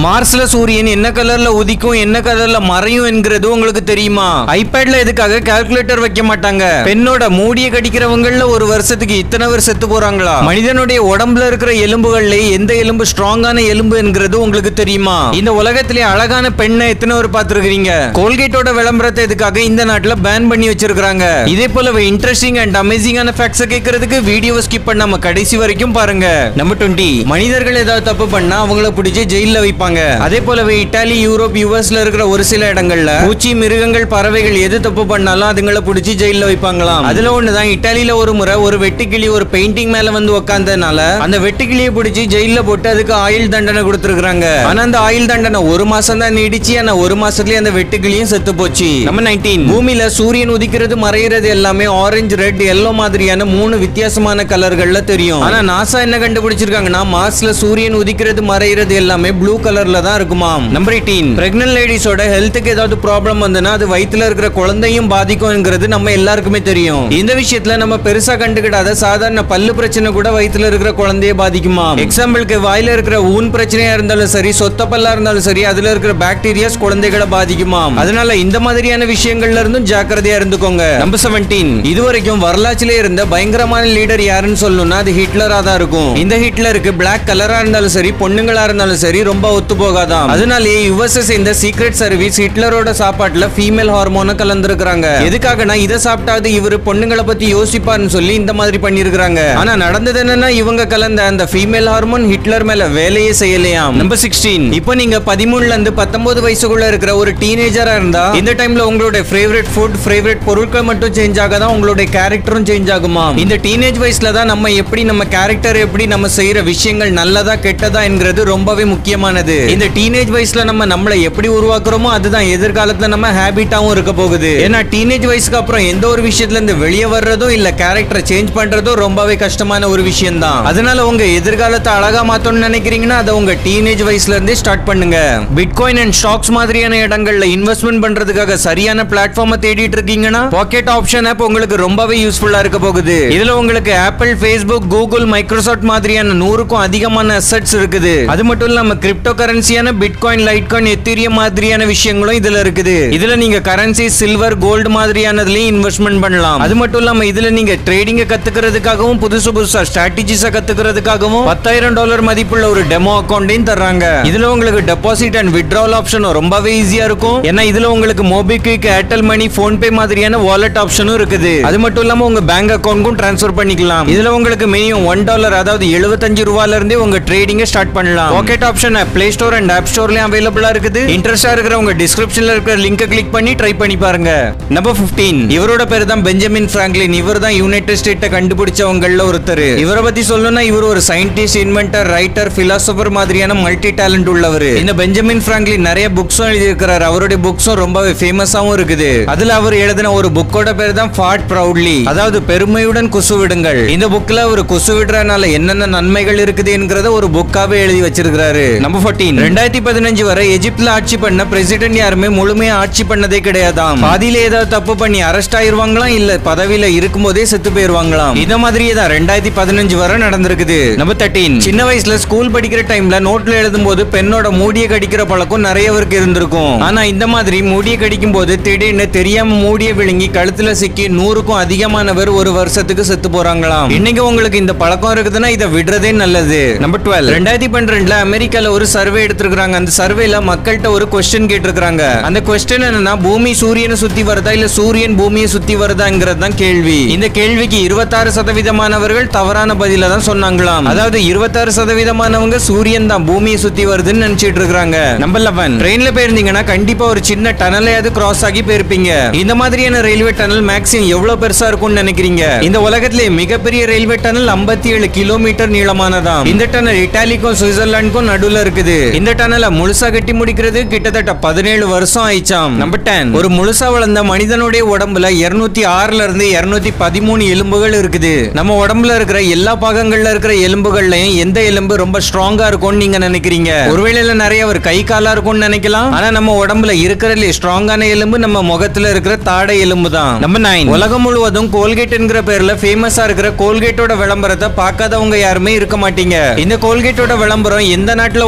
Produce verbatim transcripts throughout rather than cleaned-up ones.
மார்ஸ்ல சூரியன் என்ன கலர்ல உதிக்கும் என்ன கலர்ல மறையும் என்கிறது உங்களுக்கு தெரியுமா? ஐபேட்ல எதுக்காக கால்குலேட்டர் வைக்க மாட்டாங்க? பெண்ணோட மூடிய கடிக்கிறவங்கள ஒரு வருஷத்துக்கு இத்தனை பேர் செத்து போறாங்களா? மனிதனுடைய உடம்புல இருக்கிற எலும்புகள்ல எந்த எலும்பு ஸ்ட்ராங்கான எலும்பு என்கிறது உங்களுக்கு தெரியுமா? இந்த உலகத்திலே அழகான பெண்ணை எத்தனை பேர் பார்த்திருக்கீங்க? கோல்கேட்டோட விளம்பரத்தை எதுக்காக இந்த நாட்டுல பேன் பண்ணி வச்சிருக்காங்க? இதே போலவே இன்ட்ரெஸ்டிங் அண்ட் அமேசிங்கான ஃபேக்ட்ஸ் கேட்கிறதுக்கு வீடியோவை ஸ்கிப் பண்ணாம கடைசி வரைக்கும் பாருங்க. நம்பர் இருபது, மனிதர்கள் ஏதாவது தப்பு பண்ணா அவங்கள பிடிச்சி ஜெயில்ல வைப்பாங்க. அதே போலவே இத்தாலி, யூரோப், யுஎஸ்ல இருக்கிற ஒரு சில இடங்கள்ல பூச்சி, மிருகங்கள், பறவைகள் எது தப்பு பண்ணாலும் அதுங்களை பிடிச்சி ஜெயில்ல வைப்பாங்களாம். அதுல ஒண்ணுதான் இத்தாலியில ஒரு முறை ஒரு வெட்டுக்கிளி ஒரு பெயிண்டிங் மேல வந்து உட்கார்ந்தனால அந்த வெட்டுக்கிளியை பிடிச்சி ஜெயில்ல போட்டு அதுக்கு ஆயுள் தண்டனை கொடுத்திருக்காங்க. ஆனா அந்த ஆயுள் தண்டனை ஒரு மாசம் தான் நீடிச்சு. ஆனா ஒரு மாசத்துலயே அந்த வெட்டுக்கிளியும் செத்து போச்சு. நம்பர் பதினொன்று, பூமியில சூரியன் உதிக்கிறது மறையிறது எல்லாமே ஆரஞ்சு, ரெட், எல்லோ மாதிரியான மூணு வித்தியாசமான கலர்கள்ல தெரியும். ஆனா நாசா என்ன கண்டுபிடிச்சிருக்காங்கன்னா மார்ஸ்ல சூரியன் உதிக்கிறது மறையிறது எல்லாமே ப்ளூ கலர்ல தான் இருக்குமாம். நம்பர் எட்டாம், பிரெக்னன்ட் லேடிஸோட ஹெல்த்துக்கு ஏதாவது ப்ராப்ளம் வந்தனா அது வயித்துல இருக்கிற குழந்தையும் பாதிக்கும்ங்கிறது நம்ம எல்லாருக்குமே தெரியும். இந்த விஷயத்துல நம்ம பெருசா கண்டுக்கிடாத சாதாரண பல்லு பிரச்சனை கூட வயித்துல இருக்கிற குழந்தையை பாதிக்குமா? எக்ஸாம்பிளுக்கு வாயில இருக்கிற ஊன் பிரச்சனையா இருந்தாலும் சரி, சொத்த பல்லா இருந்தாலும் சரி, அதுல இருக்கிற பாக்டீரியாஸ் குழந்தைகளை பாதிக்குமா? அதனால இந்த மாதிரியான விஷயங்கள்ல இருந்தும் ஜாக்கிரதையா இருந்துக்கோங்க. நம்பர் பதினேழு, இதுவரைக்கும் வரலாற்றிலே இருந்த பயங்கரமான லீடர் யாருன்னு சொல்லணும்னா அது ஹிட்லரா தான் இருக்கும். இந்த ஹிட்லருக்கு பிளாக் கலரா இருந்தாலும் சரி, பொண்ணுங்களா இருந்தாலும் சரி ரொம்ப ஒத்து போகாதாம். அதனாலேயே யுஎஸ் சேர்ந்த சீக்ரெட் சர்வீஸ் ஹிட்லரோட சாப்பாட்டுல ஃபீமேல் ஹார்மோனை கலந்துருக்காங்க. எதுக்காகனா இதை சாப்பிட்டாது இவரு பொண்ணுங்களை பத்தி யோசிப்பார்னு சொல்லி இந்த மாதிரி பண்ணிருக்காங்க. ஆனா நடந்தது என்னன்னா இவங்க கலந்த அந்த ஃபீமேல் ஹார்மோன் ஹிட்லர் மேல வேலையே செய்யலையாம். நம்பர் பதினாறு, இப்போ நீங்க பதிமூணுல இருந்து பத்தொன்பது வயசுக்குள்ள இருக்கிற ஒரு டீனேஜரா இருந்தா இந்த டைம்ல உங்களோட ஃபேவரட் ஃபுட், ஃபேவரட் பொருட்கள் மட்டும் சேஞ்ச் ஆகாதான் உங்களுடைய கேரக்டரும் சேஞ்ச் ஆகுமா? இந்த டீனேஜ் வயசுல தான் நம்ம எப்படி நம்ம கேரக்டர் எப்படி நம்ம செய்யற விஷயங்கள் நல்லதா கெட்டதா என்கிறது ரொம்பவே முக்கியமானது. இந்த டீனேஜ் வயசுல நம்ம நம்மளை எப்படி உருவாக்குறோமோ அதுதான் எதிர்காலத்துல நம்ம ஹேபிட்டாவும் இருக்க போகுது. ஏன்னா டீனேஜ் வயசுக்கு அப்புறம் எந்த ஒரு விஷயத்துல இருந்து வெளியே வர்றதோ இல்ல கேரக்டரை சேஞ்ச் பண்றதோ ரொம்பவே கஷ்டமான ஒரு விஷயம் தான். அதனால உங்க எதிர்காலத்தை அழகா மாத்தணும்னு நினைக்கிறீங்கன்னா அதை உங்க டீனேஜ் வயசுல இருந்தே ஸ்டார்ட் பண்ணுங்க. பிட்காயின் அண்ட் ஸ்டாக்ஸ் மாதிரியான இடங்கள்ல இன்வெஸ்ட்மெண்ட் பண்றதுக்காக சரியான பிளாட்ஃபார்மை தேடிட்டு இருக்கீங்கன்னா பாக்கெட் ஆப்ஷன் ஆப் உங்களுக்கு ரொம்பவே யூஸ்ஃபுல்லா இருக்க போகுது. இதுல உங்களுக்கு ஆப்பிள், ஃபேஸ்புக், கூகுள், மைக்ரோசாஃப்ட் மாதிரியான நூறுக்கும் அதிகமான அசெட்ஸ் இருக்குது. அது மட்டும் இல்லாம கிரிப்டோ கரன்சியான பிட்காயின், லைட்காயின், எத்தீரியம் மாதிரியான விஷயங்களும் இதுல இருக்குது. இதுல நீங்க கரன்சி, சில்வர், கோல்டு மாதிரியானதுலயும் இன்வெஸ்ட்மெண்ட் பண்ணலாம். அது மட்டும் இல்லாம இதுல நீங்க ட்ரேடிங்க கத்துக்கிறதுக்காகவும் புதுசு புதுசா ஸ்ட்ராட்டஜிஸ கத்துக்கிறதுக்காகவும் பத்தாயிரம் டாலர் மதிப்புள்ள ஒரு டெமோ அக்கௌண்டையும் தர்றாங்க. இதுல உங்களுக்கு டெபாசிட் அண்ட் வித்ட்ராவல் ஆப்ஷன் ரொம்பவே ஈஸியா இருக்கும். ஏன்னா இதுல உங்களுக்கு மோபிக்விக், ஏர்டெல் மணி, போன்பே மாதிரியான வாலெட் ஆப்ஷனும் இருக்குது. அது மட்டும் இல்லாம உங்க பேங்க் அக்கவுண்ட்க்கும் டிரான்ஸ்ஃபர் பண்ணிக்கலாம். இதுல உங்களுக்கு மினிமம் ஒன் டாலர் அதாவது எழுபத்தஞ்சு ரூபாயில இருந்தே உங்க ட்ரேடிங்க ஸ்டார்ட் பண்ணலாம். Pocket option play store and app ஸ்டோர்லயும் அவைலபிளா இருக்குது. இன்ட்ரெஸ்டா இருக்கிறவங்க டிஸ்கிரிப்ஷன்ல இருக்கிற லிங்கை கிளிக் பண்ணி ட்ரை பண்ணி பாருங்க. நம்பர் பதினைந்து, இவரோட பேர் தான் பெஞ்சமின் பிராங்க்லின். இவர் தான் யுனைடெட் ஸ்டேட்டை கண்டுபிடிச்சவங்கள ஒருத்தர். இவரை பத்தி சொல்லணும்னா இவர் ஒரு சயின்டிஸ்ட், இன்வென்டர், ரைட்டர், பிலாசபர் மாதிரியான மல்டி டேலண்ட் உள்ளவர். இந்த பெஞ்சமின் பிராங்க்லின் நிறைய புக்ஸும் எழுதி இருக்கிறார். அவருடைய புக்ஸும் ரொம்பவே ஃபேமஸாவும் இருக்குது. அதுல அவர் எழுதின ஒரு புக்கோட பேர் தான் ஃபாட் ப்ரௌட்லி, அதாவது பெருமையுடன் குசுவிடுங்கள். இந்த புக்ல ஒரு குசுவிடுறதுனால என்னென்ன நன்மைகள் இருக்குது என்கிறத ஒரு புக்காவே எழுதி வச்சிருக்காரு. நம்பர் பதினான்கு, ரெண்டாயிரத்தி பதினஞ்சு வரை எஜிப்ட்ல ஆட்சி பண்ண பிரசிடென்ட் யாருமே முழுமையா ஆட்சி பண்ணதே கிடையாதாம். பாதியில ஏதாவது தப்பு பண்ணி அரெஸ்ட் ஆயிருவாங்களாம், இல்ல பதவியில இருக்கும் போதே செத்து போயிருவாங்களாம். இந்த மாதிரியே தான் ரெண்டாயிரத்தி பதினஞ்சு வரை நடந்திருக்குது. நம்பர் பதிமூன்று, சின்ன வயசுல ஸ்கூல் படிக்கிற டைம்ல நோட்ல எழுதும் போது பெண்ணோட மூடிய கடிக்கிற பழக்கம் நிறைய பேருக்கு இருந்திருக்கும். ஆனா இந்த மாதிரி மூடிய கடிக்கும் போது திடீர்னு தெரியாம மூடிய விழுங்கி கழுத்துல சிக்கி நூறுக்கும் அதிகமானவர் ஒரு வருஷத்துக்கு செத்து போறாங்களாம். இன்னைக்கு உங்களுக்கு இந்த பழக்கம் இருக்குதுன்னா இதை விடுறதே நல்லது. நம்பர் பன்னிரண்டு, ரெண்டாயிரத்தி பன்னிரெண்டுல அமெரிக்கால ஒரு சர்வே எடுத்திருக்காங்க. அந்த சர்வேல மக்கள்கிட்ட ஒரு கொஸ்டின் கேட்டிருக்காங்க. அந்த கொஸ்டின் என்னன்னா பூமி சூரியனை சுத்தி வருதா இல்ல சூரியன் பூமியை சுத்தி வருதாங்கிறது தான் கேள்வி. இந்த கேள்விக்கு இருபத்தாறு சதவீதமானவர்கள் தவறான பதில தான் சொன்னாங்களாம். அதாவது இருபத்தாறு சதவீதமானவங்க சூரியன் தான் பூமியை சுத்தி வருதுன்னு நினைச்சிட்டு இருக்காங்க. நம்பர் பதினொன்று, ட்ரெயின்ல போயிருந்தீங்கன்னா கண்டிப்பா ஒரு சின்ன டனலையாவது கிராஸ் ஆகி போயிருப்பீங்க. இந்த மாதிரியான ரயில்வே டனல் மேக்ஸிமம் எவ்வளவு பெருசா இருக்கும்னு நினைக்கிறீங்க? இந்த உலகத்திலே மிகப்பெரிய ரயில்வே டனல் ஐம்பத்தி ஏழு கிலோமீட்டர் நீளமானதாம். இந்த டனல் இட்டாலிக்கும் சுவிட்சர்லாந்துக்கும் நடுவுல இருக்குது. இந்த டனலை முழுசா கட்டி முடிக்கிறது கிட்டத்தட்ட பதினேழு வருஷம் ஆயிச்சாம். நம்பர் பத்து, ஒரு முழுசா வளர்ந்த மனிதனுடைய உடம்புல இருநூத்தி ஆறுல இருந்து இருநூத்தி பதிமூணு எலும்புகள் இருக்குது. நம்ம உடம்புல இருக்கிற எல்லா பாகங்கள்ல இருக்கிற எலும்புகள்லயும் எந்த எலும்பு ரொம்ப ஸ்ட்ராங்கா இருக்கும்னு நீங்க நினைக்கிறீங்க? ஒருவேளை நிறைய ஒரு கை காலா இருக்கும்னு நினைக்கலாம். ஆனா நம்ம உடம்புல இருக்கிறதுல ஸ்ட்ராங்கான எலும்பு நம்ம முகத்துல இருக்கிற தாடை எலும்பு தான். நம்பர் ஒன்பது, உலகம் முழுவதும் கோல்கேட் என்கிற பேர்ல ஃபேமஸா இருக்கிற கோல்கேட்டோட விளம்பரத்தை பார்க்காதவங்க யாருமே இருக்க மாட்டீங்க. இந்த கோல்கேட்டோட விளம்பரம் எந்த நாட்டுல ஓடினாலும்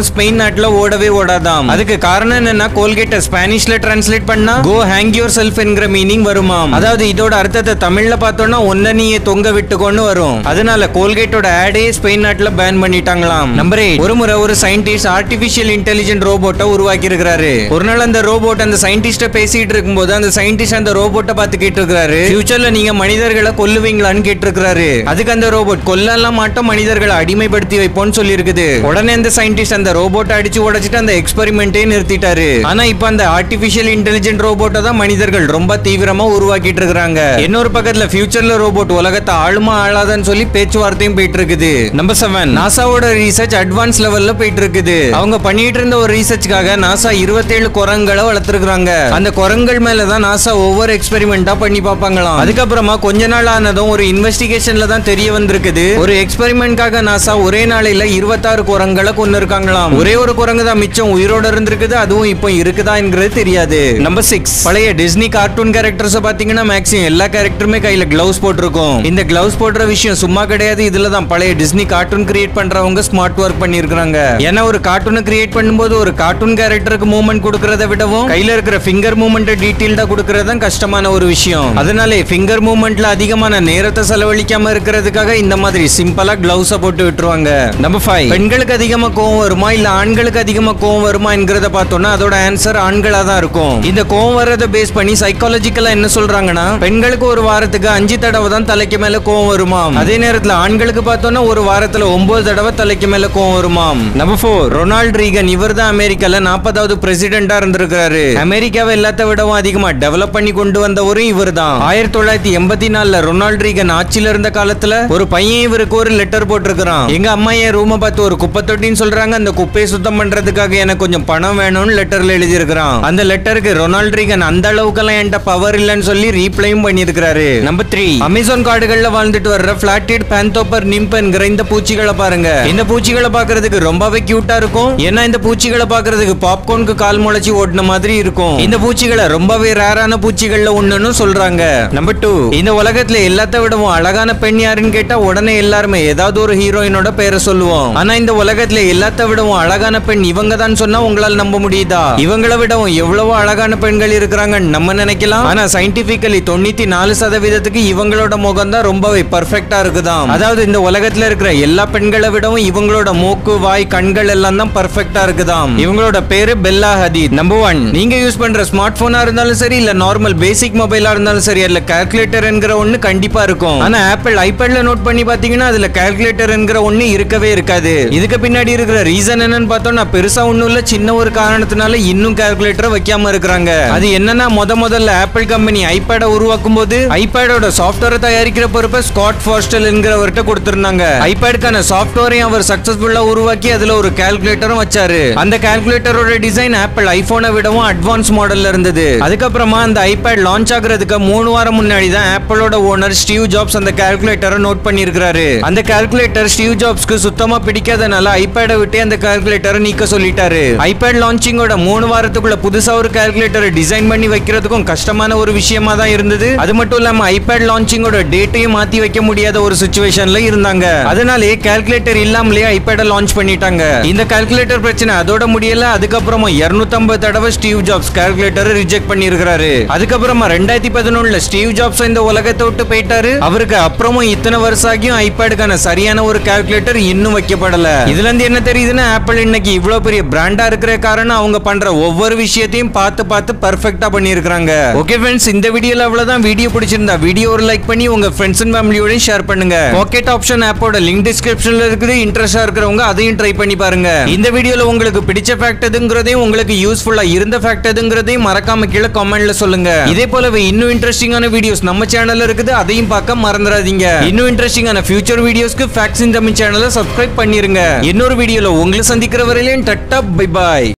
இருந்தாலும் ஸ்பெயின் நாட்டுல ஓடவே ஓடாதாம். அதுக்கு காரணம் என்னன்னா கோல்கேட்ட ஸ்பானிஷ்ல டிரான்ஸ்லேட் பண்ணா கோ ஹேங் யுவர் செல்ஃப் என்கிற மீனிங் வருமாம். அதாவது இதோட அர்த்தத்தை தமிழ்ல பார்த்தோம்னா ஒன்ன நீயே தொங்க விட்டுக்கொண்டு வரும். அதனால கோல்கேட்டோட ஆடே ஸ்பெயின் நாட்டுல பேன் பண்ணிட்டாங்களாம். Number eight. ஒரு முறை ஒரு சயின்டிஸ்ட் ஆர்டிபிஷியல் இன்டெலிஜென்ட் ரோபோட்டை உருவாக்கி இருக்கிறாரு. ஒரு நாள் அந்த ரோபோட் அந்த சயின்டிஸ்ட பேசிட்டு இருக்கும்போது அந்த சயின்டிஸ்ட் அந்த ரோபோட்டை பார்த்து கேட்டு இருக்காரு, ஃபியூச்சர்ல நீங்க மனிதர்களை கொல்லுவீங்களான்னு கேட்டு இருக்காரு. அதுக்கு அந்த ரோபோட் கொல்லலாம் மாட்டோம், மனிதர்களை அடிமைப்படுத்தி வைப்போம்னு சொல்லி இருக்குது. உடனே அந்த சயின்டிஸ்ட் அந்த ரோபோட்டை அடிச்சு உடைச்சிட்டு அந்த எக்ஸ்பெரிமெண்ட்டே நிறுத்திட்டாரு. ஆனா இப்ப அந்த ஆர்டிபிஷியல் இன்டெலிஜென்ட் ரோபோட்டை தான் மனிதர்கள் ரொம்ப தீவிரமா உருவாக்கிட்டு இருக்காங்க. இன்னொரு பக்கத்துல ஃபியூச்சர்ல ரோபோட் உலகத்தை ஆளுமா ஆளாதான்னு சொல்லி பேச்சுவார்த்தையும் போயிட்டு இருக்குது. Number seven. நாசாவோட ரிசர்ச் அட்வான்ஸ் லெவல்ல போயிட்டு இருக்குது. அவங்க பண்ணிட்டு இருந்த ஒரு ரிசர்ச்காக நாசா இருபத்தேழு குரங்குகளை வளர்த்திருக்காங்க. அந்த குரங்குகள் மேலதான் நாசா ஒவ்வொரு எக்ஸ்பெரிமெண்டா பண்ணி பார்ப்பாங்களாம். அதுக்கப்புறமா கொஞ்ச நாள் ஆனதும் ஒரு இன்வெஸ்டிகேஷன்ல தான் தெரிய வந்திருக்குது, ஒரு எக்ஸ்பெரிமெண்ட்காக நாசா ஒரே நாளையில இருபத்தாறு குரங்குகளை கொண்டு இருக்காங்களாம். ஒரே ஒரு குரங்கு தான் மிச்சம் உயிரோட இருந்திருக்குது. அதுவும் இப்போ இருக்குதா என்கிறது தெரியாது. Number six. பழைய டிஸ்னி கார்ட்டூன் கேரக்டர்ஸ் பாத்தீங்கன்னா மேக்ஸிமம் எல்லா கேரக்டருமே கையில கிளவுஸ் போட்டிருக்கும். இந்த கிளவுஸ் போடுற விஷயம் சும்மா கிடையாது. இதுல தான் பழைய டிஸ்னி கார்ட்டூன் கிரியேட் பண்றவங்க ஸ்மார்ட் ஒர்க் பண்ணிருக்காங்க. ஏன்னா ஒரு கார்ட்டூனை கிரியேட் பண்ணும்போது ஒரு கார்ட்டூன் கேரக்டருக்கு மூவ்மெண்ட் கொடுக்கறத விடவும் கையில இருக்கிற ஃபிங்கர் மூவ்மெண்ட் டீடைல்டா கொடுக்கறது கஷ்டமான ஒரு விஷயம். அதனால ஃபிங்கர் மூவ்மெண்ட்ல அதிகமான நேரத்தை செலவழிக்காம இருக்கிறதுக்காக இந்த மாதிரி சிம்பிளா கிளவுஸ போட்டு விட்டுருவாங்க. Number five. பெண்களுக்கு அதிகமா கோவம் வருமா இல்ல ஆண்களுக்கு அதிகமா கோவம் வருமா என்கிறத பார்த்தோம்னா அதோட ஆன்சர் ஆண்களா தான் இருக்கும். இந்த கோவம் வர்றத பேஸ் பண்ணி சைக்காலஜிக்கலா என்ன சொல்றாங்கன்னா பெண்களுக்கு ஒரு வாரத்துக்கு அஞ்சு தடவை தான் தலைக்கு மேல கோவம் வருமாம். அதே நேரத்துல ஆண்களுக்கு பார்த்தோம்னா ஒரு வாரத்துல ஒன்பது தடவை தலைக்கு மேல கோவம் வருமாம். Number four. Ronald Reagan. இவர் தான் அமெரிக்கால நாற்பதாவது பிரசிடென்டா இருந்திருக்காரு. அமெரிக்காவை எல்லாத்த விடவும் அதிகமா டெவலப் பண்ணி கொண்டு வந்தவரும் இவர் தான். ஆயிரத்தி தொள்ளாயிரத்தி எண்பத்தி நாலுல ரொனால்ட் ரீகன் ஆட்சியில இருந்த காலத்துல ஒரு பையன் இவருக்கு ஒரு லெட்டர் போட்டிருக்கான். எங்க அம்மா என் ரூமை பார்த்து ஒரு குப்பை தொட்டின்னு சொல்றாங்க, அந்த குப்பையை சுத்தம் பண்றதுக்காக எனக்கு கொஞ்சம் பணம் வேணும்னு லெட்டர்ல எழுதி இருக்கிறான். அந்த லெட்டருக்கு ரொனால்ட் ரீகன் அந்த அளவுக்கு என்கிட்ட பவர் இல்லன்னு சொல்லி ரீப்ளையும் பண்ணிருக்காரு. Number three. அமேசான் காடுகள்ல வாழ்ந்துட்டு வர்ற பிளாட்டட் பேந்தோப்பர் நிம்ப் என்கிற இந்த பூச்சிகளை பாருங்க. இந்த பூச்சிகளை பாக்குறதுக்கு ரொம்பவே கியூட்டா இருக்கும். ஏன்னா இந்த பூச்சிகளை பாக்குறதுக்கு பாப்கார்னுக்கு கால் முளைச்சி ஓடின மாதிரி இருக்கும். இந்த பூச்சிகளை ரொம்பவே ரேரான பூச்சிகள்ல ஒண்ணுன்னு சொல்றாங்க. Number two. இந்த உலகத்துல எல்லாத்த விடவும் அழகான பெண் யாருன்னு கேட்டா உடனே எல்லாருமே ஏதாவது ஒரு ஹீரோயினோட பேரை சொல்லுவோம். ஆனா இந்த உலகத்துல எல்லாத்த விடவும் அழகான பெண் இவங்க தான் சொன்னா உங்களால நம்ப முடியுதா? இவங்களை விடவும் எவ்வளவோ அழகான பெண்கள் இருக்கிறாங்க நம்ம நினைக்கலாம். ஆனா சயின்டிபிக்கலி தொண்ணூத்தி நாலு சதவீதத்துக்கு இவங்களோட முகம் தான் ரொம்பவே பர்ஃபெக்டா இருக்குதாம். அதாவது இந்த உலகத்துல இருக்கிற எல்லா பெண்களை விடவும் இவங்களோட மூக்கு வாய் கண்கள் எல்லாம் தான் பர்ஃபெக்டா இருக்குதாம். இவங்களோட பேரு பெல்லா ஹதீத். Number one. நீங்க யூஸ் பண்ற ஸ்மார்ட் போனா இருந்தாலும் சரி இல்ல நார்மல் பேசிக் மொபைலா இருந்தாலும் சரி அதுல கால்குலேட்டர் என்கிற ஒண்ணு கண்டிப்பா இருக்கும். ஆனா ஆப்பிள் ஐபேட்ல நோட் பண்ணி பாத்தீங்கன்னா அதுல கால்குலேட்டர் என்கிற ஒண்ணு இருக்கவே இருக்காது. இதுக்கு பின்னாடி இருக்கிற ரீசன் என்னன்னு பார்த்தோம்னா பெருசா ஒண்ணும் இல்ல, சின்ன ஒரு காரணத்தினால இன்னும் கால்குலேட்டர் வைக்காம இருக்காங்க. அது என்னன்னா முத முதல்ல ஆப்பிள் கம்பெனி ஐபேட உருவாக்கும் போது ஐபேடோட சாஃப்ட்வேரை தயாரிக்கிற பொறுப்பை ஸ்காட் ஃபாஸ்டல் என்கிறவர்கிட்ட கொடுத்திருந்தாங்க. ஐபேடுக்கான சாஃப்ட்வேரையும் அவர் சக்சஸ்ஃபுல்லா உருவாக்கி அதுல ஒரு கால்குலேட்டரும் வச்சாரு. அந்த கால்குலேட்டரோட டிசைன் ஆப்பிள் ஐபோனை விடவும் அட்வான்ஸ் மாடல்ல இருந்தது. அதுக்கப்புறமா அந்த ஐபேட் லான்ச் ஆகுறதுக்கு மூணு வாரம் முன்னாடி தான் ஆப்பிளோட ஓனர் ஸ்டீவ் ஜாப்ஸ் அந்த கால்குலேட்டரை நோட் பண்ணிருக்காரு. அந்த கால்குலேட்டர் ஸ்டீவ் ஜாப்ஸ்க்கு சுத்தமா பிடிக்காதனால ஐபேடை விட்டு அந்த கால்குலேட்டரை நீக்க சொல்லிட்டாரு. ஐபேட் லான்ச்சிங்கோட மூணு வாரத்துக்குள்ள புதுசா ஒரு கால்குலேட்டரை டிசைன் பண்ணி வைக்கிறதுக்கும் கஷ்டமான ஒரு விஷயமா தான் இருந்தது. அது மட்டும் இல்லாம ஐபேட் லான்ச்சிங்கோட டேட்டையும் மாத்தி வைக்க முடியாத ஒரு சிச்சுவேஷன்ல இருந்தாங்க. அதனாலே கால்குலேட்டர் இல்லாமலே ஐபேட லான்ச் பண்ணிட்டாங்க. இந்த கால்குலேட்டர் பிரச்சனை அதோட முடியல. அதுக்கப்புறமா இருநூத்தி ஐம்பது தடவை ஸ்டீவ் ஜாப்ஸ் கால்குலேட்டரை ரிஜெக்ட் பண்ணிருக்காரு. அதுக்கப்புறமா ரெண்டாயிரத்தி பதினொன்னுல ஸ்டீவ் ஜாப்ஸ் இந்த உலகத்தை விட்டு போயிட்டாரு. அவருக்கு அப்புறமும் இத்தனை வருஷம் ஆகியும் ஐபேடுக்கான சரியான ஒரு கால்குலேட்டர் இன்னும் வைக்கப்படல. இதுல இருந்து என்ன தெரியுதுன்னா ஆப்பிள் இன்னைக்கு இவ்வளவு பெரிய பிராண்டா இருக்கிற காரணம் அவங்க பண்ற ஒவ்வொரு விஷயத்தையும் பார்த்து பார்த்து பெர்ஃபெக்ட்டா பண்ணிருக்காங்க. ஓகே ஃப்ரெண்ட்ஸ், இந்த வீடியோல அவ்வளவுதான். வீடியோ பிடிச்சிருந்தா வீடியோ ஒரு லைக் பண்ணி உங்க ஃப்ரெண்ட்ஸ் அண்ட் ஃபேமிலியோட ஷேர் பண்ணுங்க. பாக்கெட் ஆப்ஷன் ஆப்போட லிங்க் டிஸ்கிரிப்ஷன்ல இருக்குது. இன்ட்ரெஸ்டா இருக்கிறவங்க அதையும் ட்ரை பண்ணி பாருங்க. இந்த வீடியோல உங்களுக்கு பிடிச்ச ஃபேக்ட் எதுங்கிறதையும் உங்களுக்கு யூஸ்ஃபுல்லா இருந்த ஃபேக்ட் எதுங்கிறதையும் மறக்காம கீழே கமெண்ட்ல சொல்லுங்க. இதே போலவே இன்னும் இன்ட்ரெஸ்டிங்கான வீடியோஸ் நம்ம சேனல்ல இருக்குது, அதையும் பார்க்க மறந்துடாதீங்க. இன்னும் இன்ட்ரெஸ்டிங்கான ஃபியூச்சர் வீடியோஸ்க்கு ஃபேக்ட்ஸ் இன் தமிழ் சேனலை சப்ஸ்கிரைப் பண்ணிருங்க. இன்னொரு வீடியோல உங்களை சந்திக்கிற வரையிலும் டட்டா பை பாய்.